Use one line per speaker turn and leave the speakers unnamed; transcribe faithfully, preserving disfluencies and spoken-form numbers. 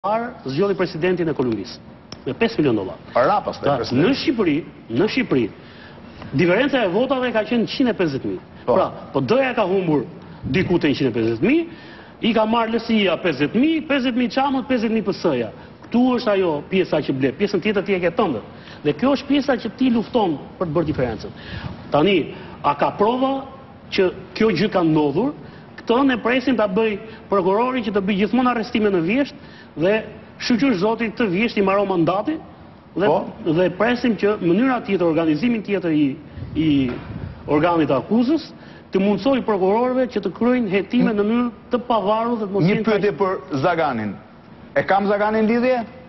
Zgjodhi presidentin e Kolumbisë me pesë milion dollar.
Para pastaj presidenti.
Në Shqipëri, në Shqipëri, diferenca e votave ka qenë njëqind e pesëdhjetë mijë. Pra, po doja ka humbur diku te njëqind e pesëdhjetë mijë, i ka marrë lësia pesëdhjetë mijë, pesëdhjetë mijë çamët, pesëdhjetë mijë P S-ja. Ktu është ajo pjesa që ble, pjesën tjetër ti e ke tënde. Dhe kjo është pjesa që ti lufton për të bërë diferencën. Tani, a ka prova që kjo gjë ka ndodhur? Këtë ne presim ta bëj prokurori që të bëj gjithmonë arrestime në vjesht dhe shqyr zoti të vjesht i mbaron mandati dhe dhe presim që mënyra tjetër, organizimin tjetër i i organit të akuzës të mundsojë prokurorëve që të kryejnë hetime në mënyrë të pavarur dhe të mos
Një pyetje për Zaganin. E kam Zaganin lidhje?